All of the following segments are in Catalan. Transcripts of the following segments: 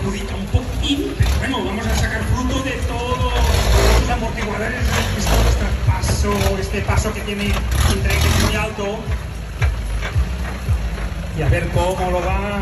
sacudita un poquitín, pero bueno, vamos a sacar fruto de todos los amortiguadores, este paso que tiene entre que es muy alto. Y a ver cómo lo va.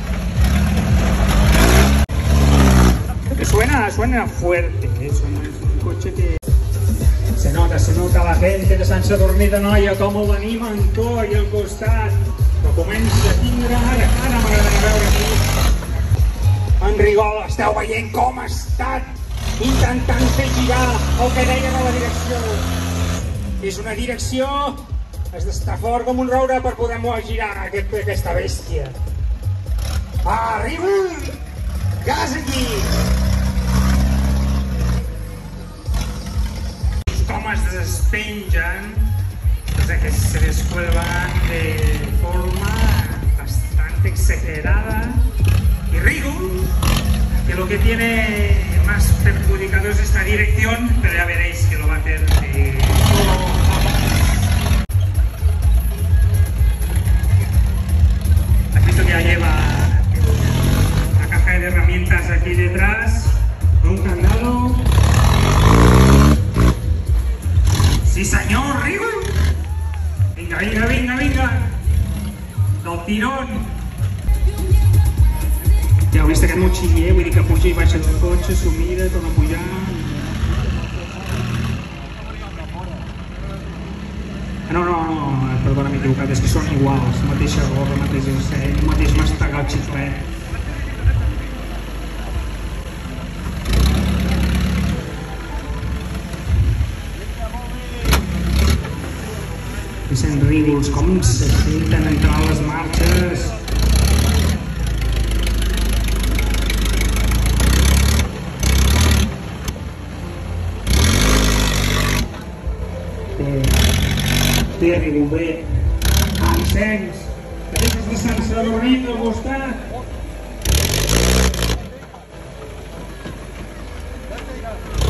Suena fuerte, es un coche que... Se nota la gente de Sant Sadurní d'Anoia com ho animen tot i al costat, però comença a tindre ara m'agradaria veure aquí en Rigol. Esteu veient com ha estat intentant fer girar el que deia de la direcció. És una direcció, has d'estar fort com un roure per poder girar aquesta bèstia. Arriba! Gas aquí! Com es despengen, que se descuelgan de forma bastante exagerada. Y Rigol, que lo que tiene más perjudicado es esta dirección, pero ya veréis que lo va a hacer todo. Has visto que ya lleva la caja de herramientas aquí detrás, con un candado. Sí senyor, Rigol! Vinga! Del tirón! Ja heu vist aquest motxiller, vull dir que puja i baixa del cotxe, s'ho mira, torna a pujar... No, perdona, m'he equivocat, és que són iguals, mateixa gorra, mateix encén, mateix mastegar el xiclet. Sent Rigols, com se senten entrar a les marxes. Té Rigol, bé. Encenys. Aquestes de Sant Sadurní al costat.